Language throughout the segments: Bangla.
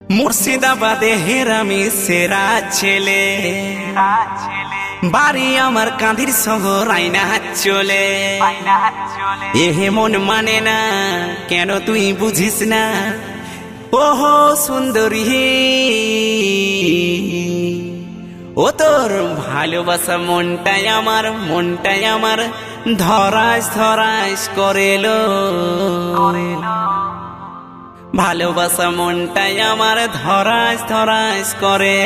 মুর্শিদাবাদে হেরামি সেরা ছেলে বাড়ি আমার কাঁদির শহর আইনা চলে এহে মন মানে না কেন তুই বুঝিস না ওহো সুন্দরী ও তোর ভালোবাসা মনটাই আমার ধরাস ধরাস করেলো ভালোবাসা মনটাই আমার ধরাস ধরাস করে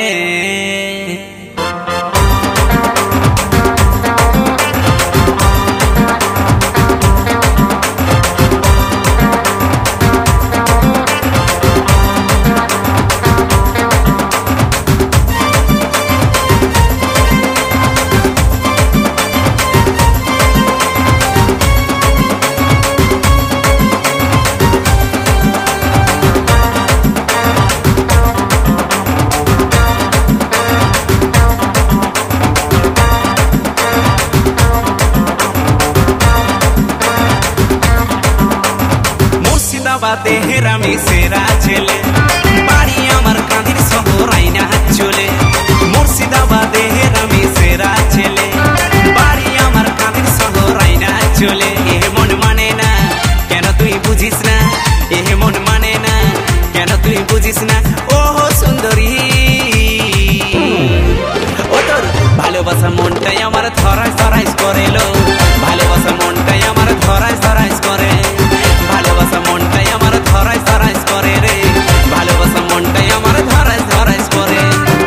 মুর্শিদাবাদে হেরামি সেরা ছেলে বাড়ি আমার কাঁদির শহর আইনা চলে মুর্শিদাবাদে হেরামি সেরা ছেলে বাড়ি আমার কাঁদির শহর আইনা চলে এ মন মানে না কেন তুই বুঝিস না এ মন মানে না কেন তুই বুঝিস না ও সুন্দরী ও তোর ভালোবাসা মনটাই আমার ধরাস ধরাস করেলো ভালোবাসা মনটাই আমার ধরাস ধরাস করে ভালোবাসা মনটাই আমার ধরাস ধরাস করে রে ভালোবাসা মনটাই আমার ধরাস ধরাস করে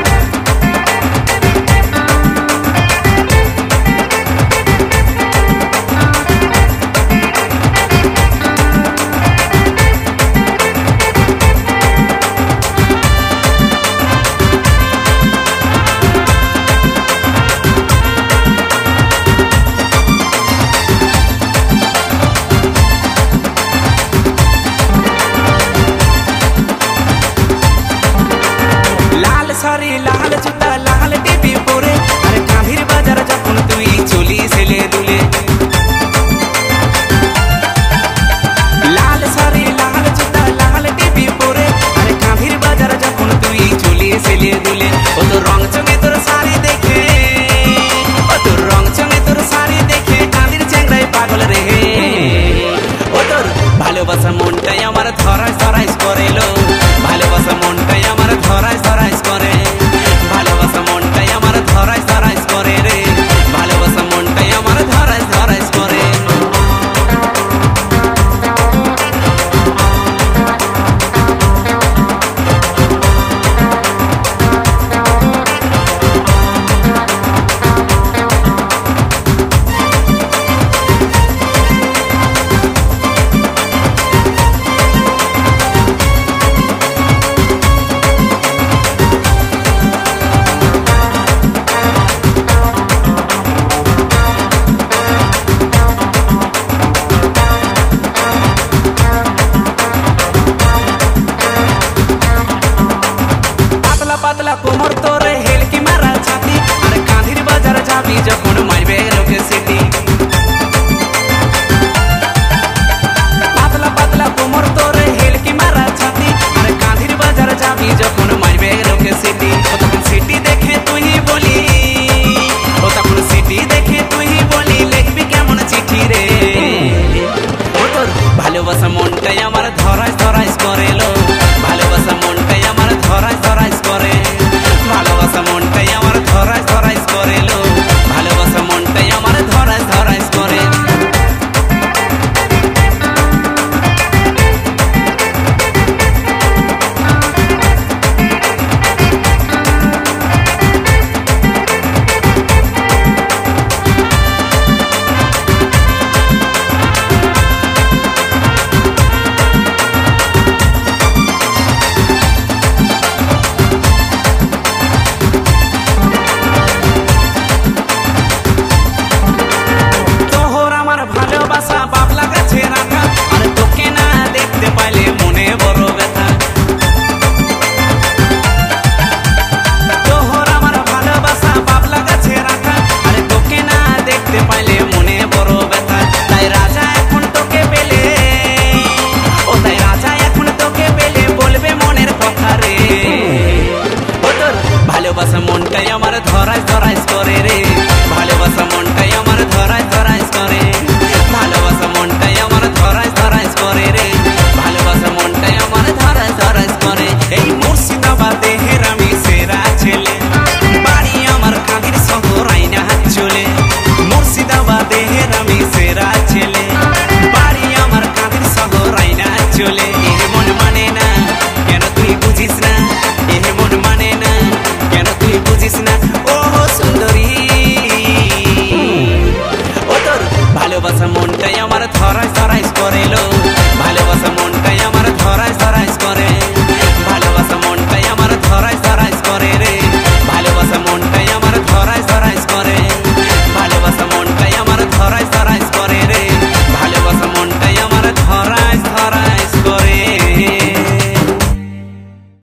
সারি লাল জুতা লাল টিপি পরে আরে কাঁধির বাজার যখন তুই চলি ছেলে দুলে লাল সারি লাল জুতা লাল টিপি পরে আরে কাঁধির বাজার যখন তুই চলি ছেলে দুলে ও তোর রং চঙে তোর শাড়ি দেখে ও তোর রং চঙে তোর শাড়ি দেখে কাঁধির চ্যাংড়ায় পাগল রে ও তোর ভালোবাসা মনটাই আমার ধরাস ধরাস করেলো ভালোবাসা মনটাই আমার ধরাস ধরাস করে ভালোবাসা মনটাই আমার ধরাস ধরাস করে রে ভালোবাসা মনটাই আমার ধরাস ধরাস করে পাতলা কোমর তোরে হেলকি মারা ছাতি আর কাঁধির বাজার যাবি যখন মারবে লোকে সিটি পাতলা পাতলা কোমর তোরে হেলকি মারা ছাতি আর কাঁধির বাজার যাবি যখন মারবে লোকে সিটি